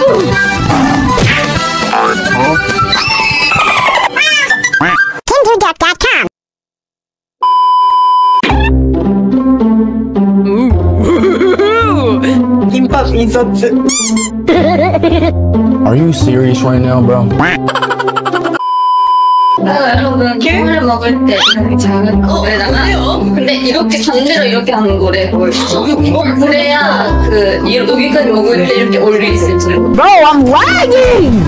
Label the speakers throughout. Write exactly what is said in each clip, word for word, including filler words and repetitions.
Speaker 1: 김밥 인서트.
Speaker 2: Are you serious right now, bro?
Speaker 3: 여러분 김을 먹을 때 이렇게 작은 거에다가 근데 이렇게 반대로 이렇게 하는 거래 보였어. 그래야 그 이- 여기까지 먹을 때 이렇게 올릴 수 있지.
Speaker 1: Bro, I'm lagging.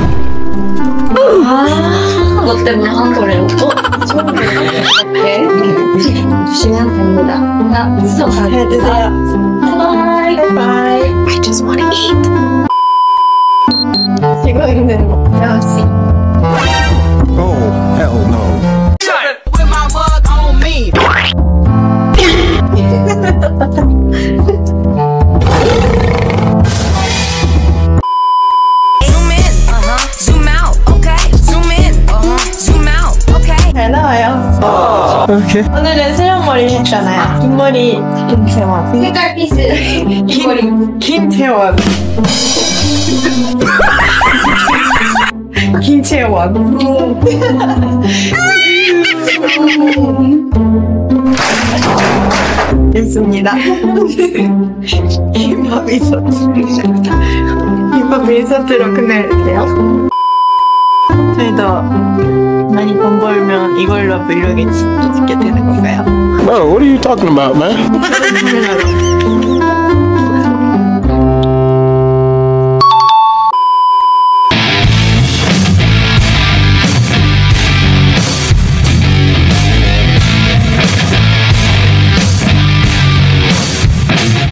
Speaker 3: 아, 너 때문에 한 거래요. 이렇게 주시면 됩니다. 하나, 수저 잘
Speaker 1: 해주세요.
Speaker 3: 바이.
Speaker 1: Bye. I just wanna eat. 지고 있는 거 역시.
Speaker 2: Oh, hell no.
Speaker 4: With my mug on me.
Speaker 5: Zoom in, uh-huh. Zoom out, okay. Zoom in, uh-huh. Zoom out, okay.
Speaker 1: 잘 나와요.
Speaker 2: Okay.
Speaker 1: 오늘은 수련머리 했잖아요. 긴 머리 김채원.
Speaker 3: 색깔 피스. 이 머리.
Speaker 1: 김채원. 김채원. 있습니다. 김밥 인서트. 김밥 인서트로 끝내주세요. 저희도 많이 돈 벌면 이걸로 브이로그 찍게 되는 건가요?
Speaker 2: Bro, what are you talking about, man?
Speaker 1: 카메라로.